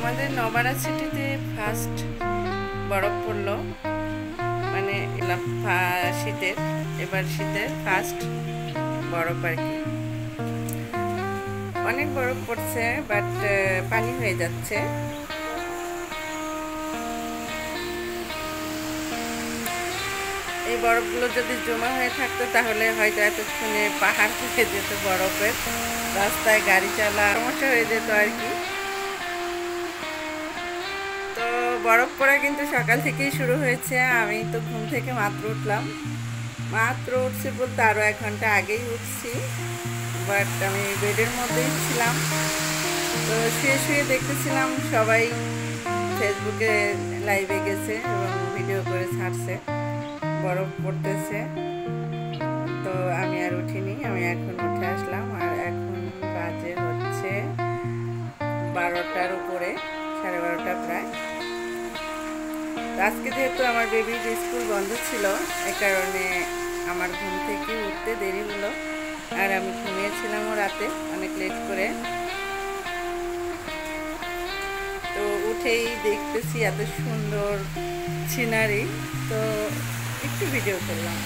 আমাদের নবারা সিটিতে ফার্স্ট বরফ পড়লো, মানে শীতের এবার শীতের ফার্স্ট বরফ আর কি। অনেক বরফ পড়ছে, বাট পানি হয়ে যাচ্ছে। এই বরফগুলো যদি জমা হয়ে থাকতো তাহলে হয়তো এতক্ষণে পাহাড় থেকে যেত বরফের, রাস্তায় গাড়ি চলা সমস্যা হয়ে যেত আর কি। তো বরফ পড়া কিন্তু সকাল থেকেই শুরু হয়েছে। আমি তো ঘুম থেকে মাত্র উঠলাম, মাত্র উঠছি বলতে আরও 1 ঘন্টা আগেই উঠছি, বাট আমি বেডের মধ্যেই ছিলাম। তো শুয়ে শুয়ে দেখতেছিলাম সবাই ফেসবুকে লাইভে গেছে এবং ভিডিও করে ছাড়ছে, বরফ পড়তেছে। তো আমি আর উঠিনি, আমি এখন উঠে আসলাম। আর এখন বাজে হচ্ছে 12টার উপরে, 12:30 প্রায়। আজকে যেহেতু আমার বেবির স্কুল বন্ধ ছিল, এ কারণে আমার ঘুম থেকে উঠতে দেরি হলো। আর আমি ঘুমিয়েছিলামও রাতে অনেক লেট করে। তো উঠেই দেখতেছি এত সুন্দর সিনারি, তো একটু ভিডিও করলাম।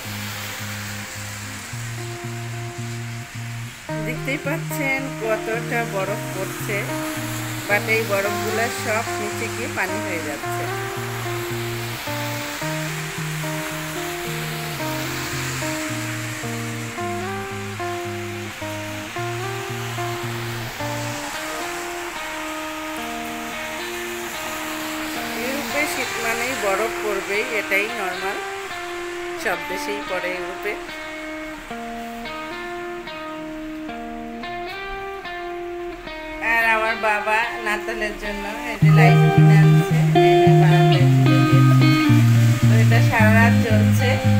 দেখতেই পাচ্ছেন কতটা বরফ পড়ছে, বাট এই বরফগুলো সব নিচে গিয়ে পানি হয়ে যাচ্ছে। ইউরোপে শীত মানেই বরফ পড়বেই, এটাই নর্মাল, সব দেশেই পড়ে ইউরোপে। আর আমার বাবা নাতালের জন্য এই যে লাইট কিনে আনছে, বারান্দায় ঝুলে দিয়েছে। তো এটা সারা রাত চলছে।